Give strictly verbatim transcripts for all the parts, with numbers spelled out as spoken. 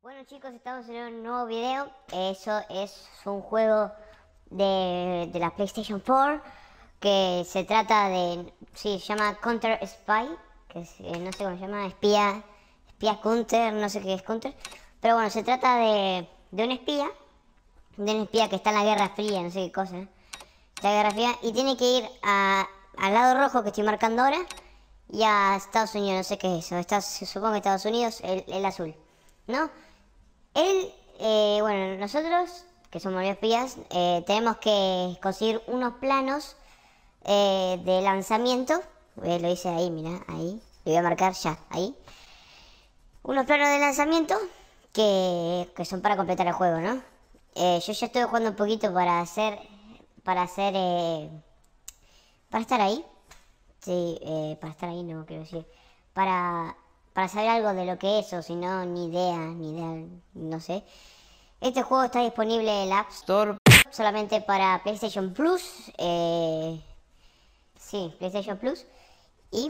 Bueno chicos, estamos en un nuevo video. Eso es un juego de, de la PlayStation cuatro que se trata de... Sí, se llama Counter Spy, que es, eh, no sé cómo se llama, espía, espía Counter, no sé qué es Counter. Pero bueno, se trata de, de un espía, de un espía que está en la Guerra Fría, no sé qué cosa, ¿eh? Está en la Guerra Fría y tiene que ir a, al lado rojo que estoy marcando ahora y a Estados Unidos, no sé qué es eso, Estados, supongo que Estados Unidos, el, el azul, ¿no? Él, eh, bueno, nosotros, que somos los espías, eh, tenemos que conseguir unos planos eh, de lanzamiento. Eh, lo hice ahí, mira, ahí. Le voy a marcar ya, ahí. Unos planos de lanzamiento que, que son para completar el juego, ¿no? Eh, yo ya estoy jugando un poquito para hacer, para hacer, eh, para estar ahí. Sí, eh, para estar ahí no, quiero decir. Para... Para saber algo de lo que es, o si no, ni idea, ni idea, no sé. Este juego está disponible en la App Store solamente para PlayStation Plus. Eh, sí, PlayStation Plus. Y,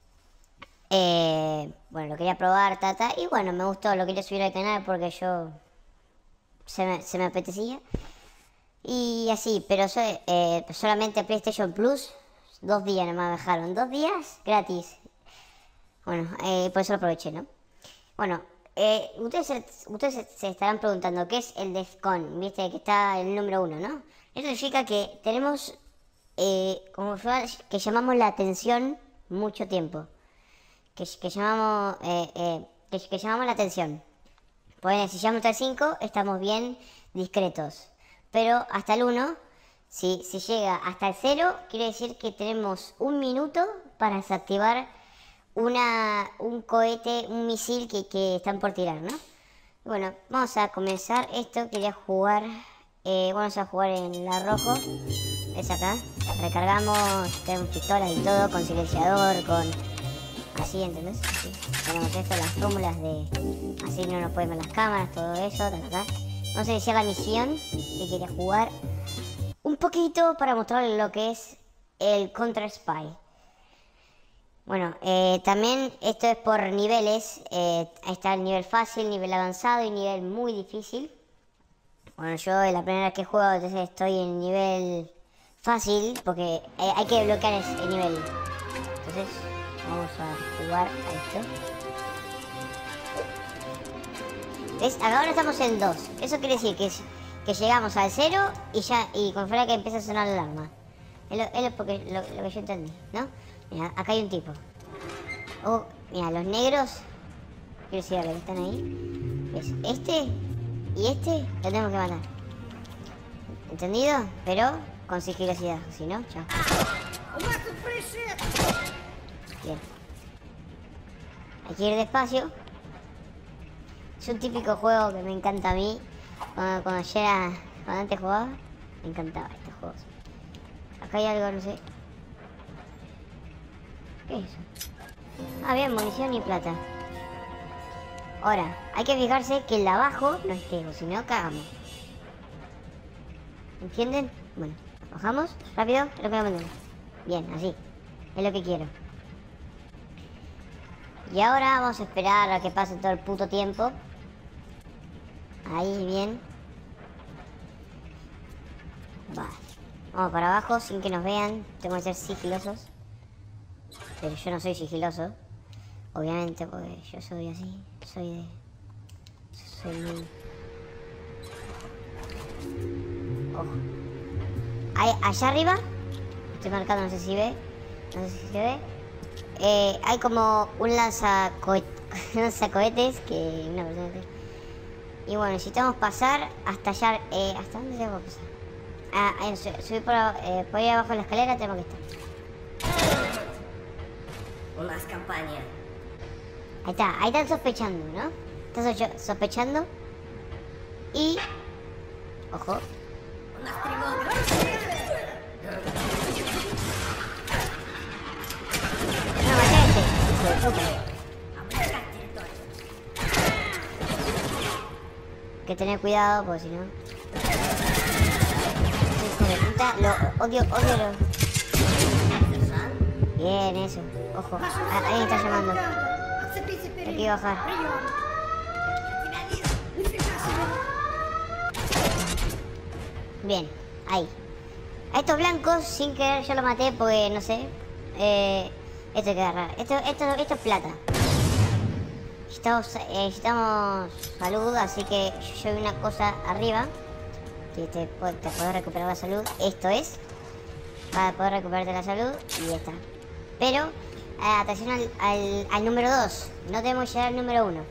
eh, bueno, lo quería probar, tata. Y bueno, me gustó, lo quería subir al canal porque yo se me, se me apetecía. Y así, pero so, eh, solamente PlayStation Plus, dos días nomás me dejaron. Dos días gratis. Bueno, eh, por eso lo aproveché, ¿no? Bueno, eh, ustedes, se, ustedes se, se estarán preguntando qué es el DEFCON, viste, que está el número uno, ¿no? Esto significa que tenemos, eh, como que llamamos la atención mucho tiempo. Que, que llamamos, eh, eh, que, que llamamos la atención. Pues si llamamos hasta el cinco, estamos bien discretos. Pero hasta el uno, si, si llega hasta el cero, quiere decir que tenemos un minuto para desactivar Una, un cohete, un misil que, que están por tirar, ¿no? Bueno, vamos a comenzar esto. Quería jugar, eh, vamos a jugar en la rojo. Es acá. Recargamos, tenemos pistolas y todo, con silenciador, con... Así, ¿entendés? Así. Tenemos esto, las fórmulas de... Así no nos pueden ver las cámaras, todo eso, acá. Vamos a iniciar la misión que quería jugar un poquito para mostrarles lo que es el Counter Spy. Bueno, eh, también esto es por niveles. Eh, ahí está el nivel fácil, nivel avanzado y nivel muy difícil. Bueno, yo es la primera vez que juego, entonces estoy en nivel fácil porque eh, hay que bloquear ese nivel. Entonces vamos a jugar a esto. ¿Ves? Ahora estamos en dos. Eso quiere decir que, es, que llegamos al cero y ya y con fuera que empieza a sonar la alarma. Es lo, es lo, porque, lo, lo que yo entendí, ¿no? Mira, acá hay un tipo. Oh, mira, los negros. Quiero decir, que están ahí. ¿Ves? Este y este lo tenemos que matar. ¿Entendido? Pero con sigilosidad. Si no, chao. Bien. Hay que ir despacio. Es un típico juego que me encanta a mí. Cuando, cuando yo era. Cuando antes jugaba, me encantaba estos juegos. Acá hay algo, no sé. ¿Qué es eso? Ah, bien, munición y plata. Ahora, hay que fijarse que el de abajo no esté, o si no, cagamos. ¿Entienden? Bueno, bajamos, rápido, es lo que voy a mandar. Bien, así. Es lo que quiero. Y ahora vamos a esperar a que pase todo el puto tiempo. Ahí, bien. Vale. Vamos para abajo sin que nos vean. Tengo que ser sigilosos. Pero yo no soy sigiloso. Obviamente, porque yo soy así. Soy de... Soy muy... Ojo. Ahí, allá arriba. Estoy marcando, no sé si ve. No sé si se ve. Eh, hay como un lanzacohetes. lanzacohetes que una persona que... Y bueno, necesitamos pasar hasta allá. Eh, ¿Hasta dónde tenemos que pasar? Ah, ahí, subir por, eh, por ahí abajo de la escalera tenemos que estar. Unas campañas. Ahí está, ahí están sospechando, ¿no? Están sospechando. Y... Ojo. Unas tribus. No, maté a este. Hijo de puta. Hay que tener cuidado, porque si no... Hijo de puta, lo odio, odio lo... Bien, eso. Ojo. Alguien está llamando. Hay que bajar. Bien, ahí. A estos blancos, sin querer, yo lo maté porque, no sé. Eh, esto hay que agarrar. Esto, esto, esto es plata. Necesitamos, eh, necesitamos salud, así que yo vi una cosa arriba. Que te, te puedo recuperar la salud. Esto es. Para poder recuperarte la salud. Y ya está. Pero, eh, atención al, al, al número dos. No debemos llegar al número uno.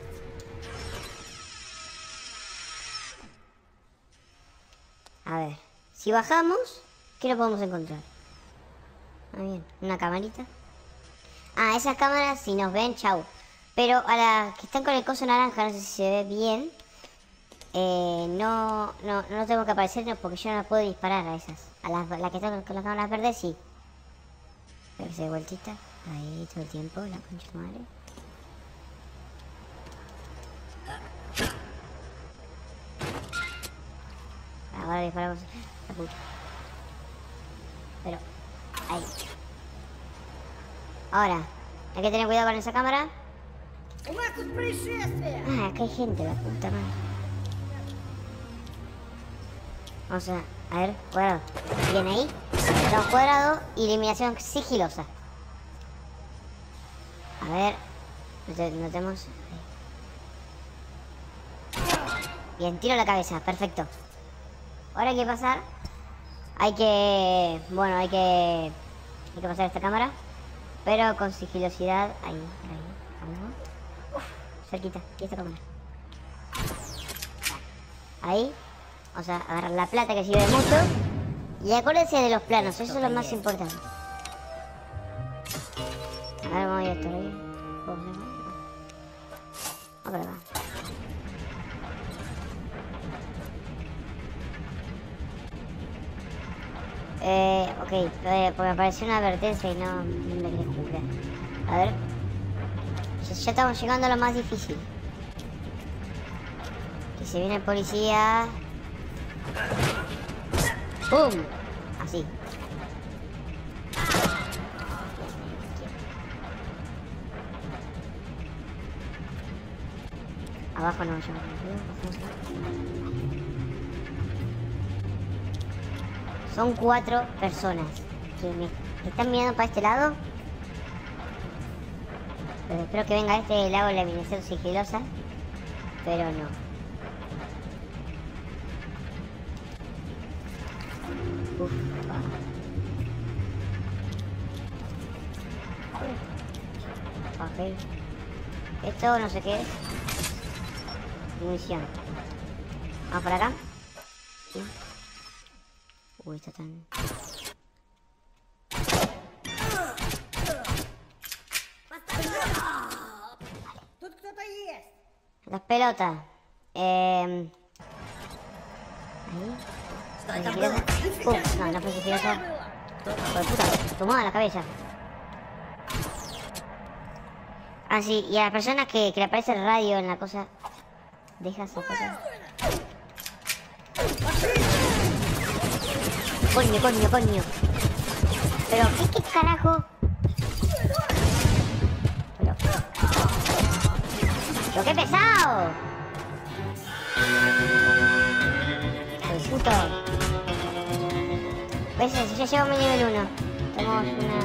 A ver. Si bajamos, ¿qué lo podemos encontrar? Ah, bien. Una camarita. Ah, esas cámaras, si nos ven, chau. Pero a las que están con el coso naranja, no sé si se ve bien. Eh, no, no, no tengo que aparecernos porque yo no puedo disparar a esas. A las la que están con las cámaras verdes, sí. Pero que se dé vueltita. Ahí todo el tiempo, la concha de madre. Ahora disparamos la puta. Pero, ahí. Ahora, hay que tener cuidado con esa cámara. Ah, acá hay gente, la puta madre. Vamos a, a ver, cuadrado. Bien ahí. Estamos cuadrado y eliminación sigilosa. A ver. Notemos. Bien, tiro la cabeza, perfecto. Ahora hay que pasar. Hay que... Bueno, hay que... Hay que pasar esta cámara. Pero con sigilosidad. Ahí, ahí. Uf, cerquita. Y esta cámara. Ahí. Vamos a agarrar la plata que sirve mucho. Y acuérdense de los planos. Eso es lo más importante. A ver, vamos a ir a esto. Vamos para acá. Eh, ok, eh, porque apareció una advertencia y no, no me quería jugar. A ver. Ya, ya estamos llegando a lo más difícil. Que se viene el policía. ¡Pum! Así. Abajo no, yo. Son cuatro personas que me están mirando para este lado. Pero espero que venga este lado de la eliminación sigilosa. Pero no. Uf. Okay. Esto no sé qué es. Munición. Vamos por acá. Sí. Uy, está tan... Las pelotas. Eh... Ahí. Pum. No, no fue sigilosa. Por puta, tomó a la cabeza. Ah, sí, y a las personas que, que le aparece el radio en la cosa. Deja esa cosa. Coño, coño, coño. Pero, ¿qué, qué carajo? Pero... ¡Pero qué pesado! ¡Qué puto! ¿Ves? Ya llevo mi nivel uno. Tenemos una...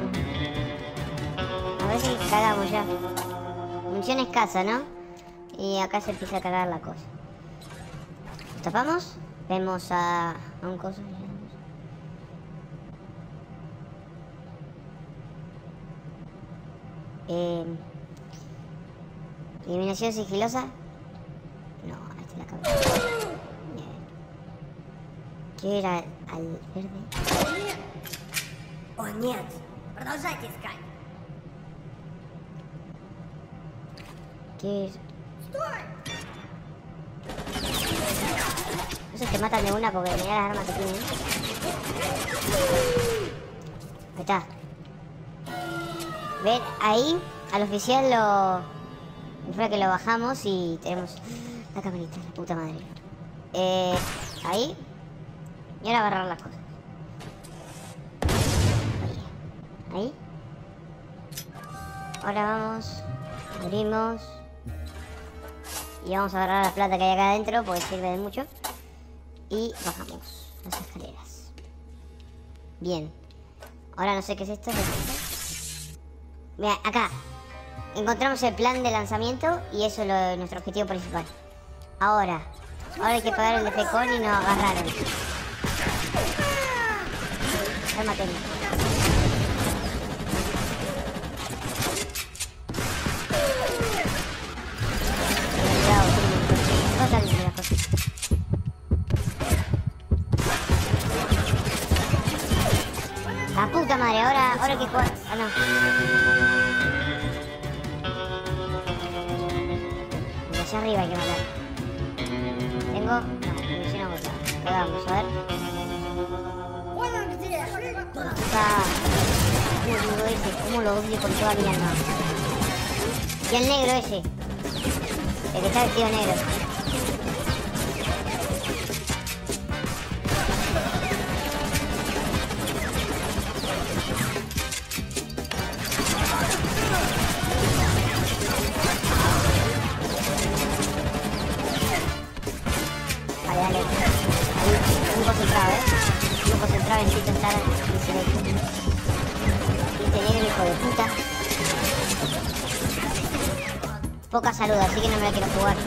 A ver si cagamos ya. Munición escasa, ¿no? Y acá se empieza a cagar la cosa. Tapamos. Vemos a, a un coso. Eh, eliminación sigilosa. No, esta es la cabeza. Bien. ¿Qué era al verde? О, нет! Продолжайте искать! ¿Qué es? Esos te matan de una porque mirá las armas que tienen. Ahí está. Ven, ahí al oficial lo... Fue que lo bajamos y tenemos la camarita, la puta madre. Eh, ahí. Y ahora agarrar las cosas. Ahí. Ahí. Ahora vamos. Abrimos. Y vamos a agarrar la plata que hay acá adentro porque sirve de mucho. Y bajamos. Las escaleras. Bien. Ahora no sé qué es esto. ¿Qué es esto? Mira, acá. Encontramos el plan de lanzamiento y eso es lo, nuestro objetivo principal. Ahora. Ahora hay que pagar el defecón y nos agarraron. Cálmate. La puta madre, ahora, ahora hay que jugar. Ah, no. De allá arriba hay que matar. Tengo. No, munición agotada. Pegamos, a ver. Está. ¿Cómo lo ese? ¿Cómo lo odio con toda mi alma? Y el negro ese. El que está vestido negro. Vale, dale. Ahí, muy concentrado, ¿eh? Muy concentrado en intentar silencio. Este negro, hijo de puta. Poca salud, así que no me la quiero jugar.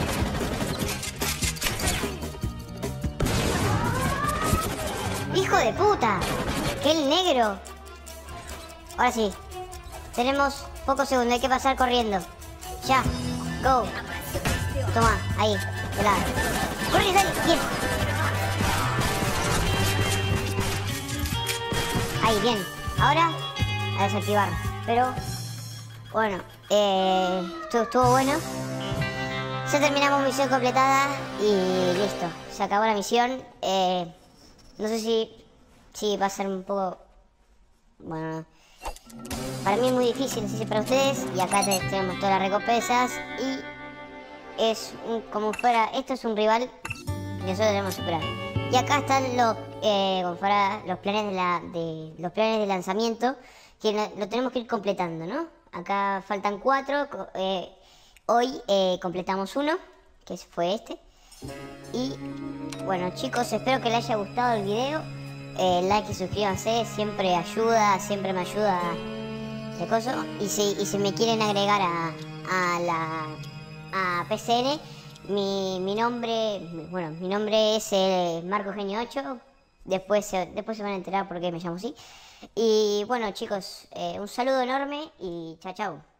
¡Hijo de puta! ¡Que el negro! Ahora sí. Tenemos pocos segundos, hay que pasar corriendo. Ya. Go. Toma, ahí. De lado. ¡Corre, dale! ¡Bien! Ahí, bien. Ahora, a desactivar. Pero, bueno, eh, esto estuvo bueno. Ya terminamos misión completada y listo. Se acabó la misión. Eh, no sé si, si va a ser un poco... Bueno, para mí es muy difícil, no sé si para ustedes. Y acá tenemos todas las recompensas. Y es un, como fuera... Esto es un rival que nosotros debemos superar. Y acá están los, eh, como fuera, los planes de, la, de los planes de lanzamiento. Que lo, lo tenemos que ir completando, ¿no? Acá faltan cuatro. Eh, hoy eh, completamos uno, que fue este. Y bueno, chicos, espero que les haya gustado el video. Eh, like y suscríbanse, siempre ayuda, siempre me ayuda de coso. Y si, y si me quieren agregar a, a la a P C N, mi, mi nombre, mi, bueno, mi nombre es eh, Marco Genio ocho. Después, después se van a enterar por qué me llamo así. Y bueno, chicos, eh, un saludo enorme y chao, chao.